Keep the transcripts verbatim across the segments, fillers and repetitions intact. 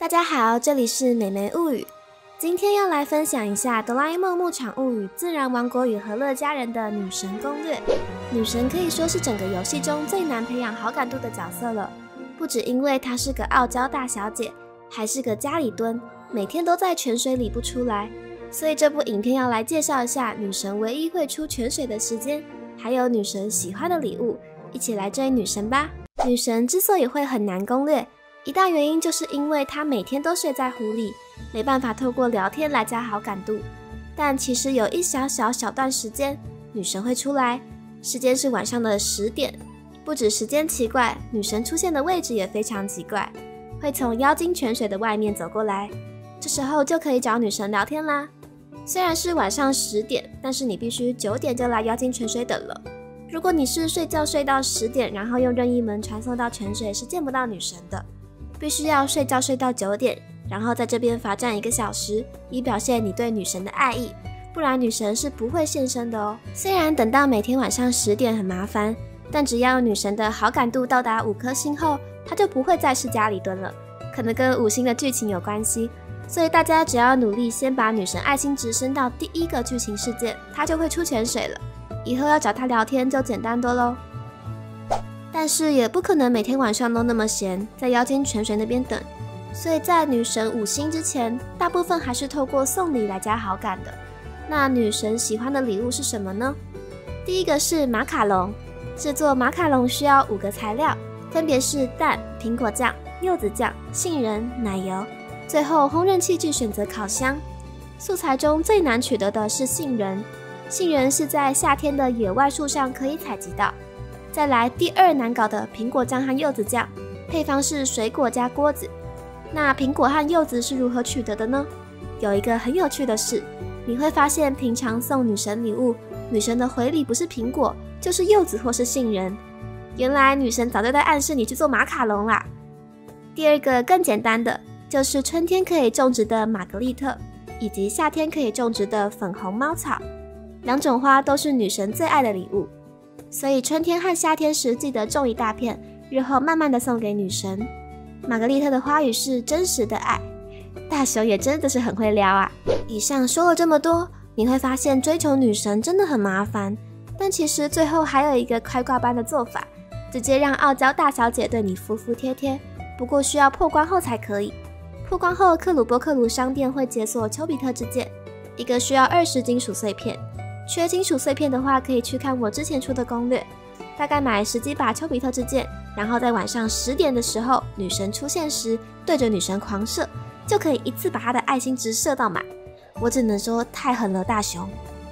大家好，这里是美眉物语。今天要来分享一下《哆啦 A 梦牧场物语：自然王国与和乐家人》的女神攻略。女神可以说是整个游戏中最难培养好感度的角色了，不只因为她是个傲娇大小姐，还是个家里蹲，每天都在泉水里不出来。所以这部影片要来介绍一下女神唯一会出泉水的时间，还有女神喜欢的礼物，一起来追女神吧。女神之所以会很难攻略，一大原因就是因为她每天都睡在湖里，没办法透过聊天来加好感度。但其实有一小小小段时间，女神会出来，时间是晚上的十点。不止时间奇怪，女神出现的位置也非常奇怪，会从妖精泉水的外面走过来，这时候就可以找女神聊天啦。虽然是晚上十点，但是你必须九点就来妖精泉水等了。如果你是睡觉睡到十点，然后用任意门传送到泉水，是见不到女神的。必须要睡觉睡到九点，然后在这边罚站一个小时，以表现你对女神的爱意，不然女神是不会现身的哦。虽然等到每天晚上十点很麻烦，但只要女神的好感度到达五颗星后，她就不会再是家里蹲了，可能跟五星的剧情有关系。所以大家只要努力先把女神爱心值升到第一个剧情事件，她就会出泉水了，以后要找她聊天就简单多咯。但是也不可能每天晚上都那么闲，在妖精泉水那边等，所以在女神五星之前，大部分还是透过送礼来加好感的。那女神喜欢的礼物是什么呢？第一个是马卡龙，制作马卡龙需要五个材料，分别是蛋、苹果酱、柚子酱、杏仁、奶油，最后烘饪器具选择烤箱。素材中最难取得的是杏仁，杏仁是在夏天的野外树上可以采集到。再来第二难搞的苹果酱和柚子酱，配方是水果加锅子。那苹果和柚子是如何取得的呢？有一个很有趣的事，你会发现平常送女神礼物，女神的回礼不是苹果，就是柚子或是杏仁。原来女神早就在暗示你去做马卡龙啦。第二个更简单的，就是春天可以种植的玛格丽特，以及夏天可以种植的粉红猫草，两种花都是女神最爱的礼物。所以春天和夏天时记得种一大片，日后慢慢的送给女神。玛格丽特的花语是真实的爱，大雄也真的是很会撩啊。以上说了这么多，你会发现追求女神真的很麻烦，但其实最后还有一个开挂般的做法，直接让傲娇大小姐对你服服帖帖，不过需要破关后才可以。破关后，克鲁波克鲁商店会解锁丘比特之剑，一个需要二十金属碎片。缺金属碎片的话，可以去看我之前出的攻略。大概买十几把丘比特之剑，然后在晚上十点的时候，女神出现时，对着女神狂射，就可以一次把她的爱心值射到满。我只能说太狠了，大雄！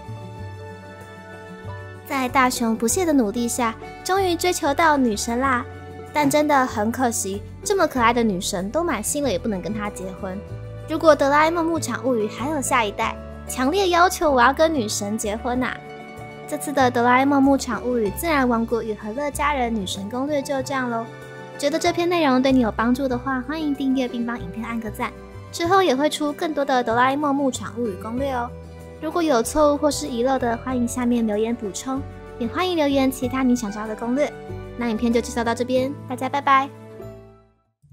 在大雄不懈的努力下，终于追求到女神啦。但真的很可惜，这么可爱的女神都满星了，也不能跟她结婚。如果哆啦 A 梦牧场物语还有下一代，强烈要求我要跟女神结婚啊！这次的哆啦 A 梦牧场物语自然王国与和乐家人女神攻略就这样咯。觉得这篇内容对你有帮助的话，欢迎订阅并帮影片按个赞，之后也会出更多的哆啦 A 梦牧场物语攻略哦。如果有错误或是遗漏的，欢迎下面留言补充，也欢迎留言其他你想知道的攻略。那影片就介绍到这边，大家拜拜。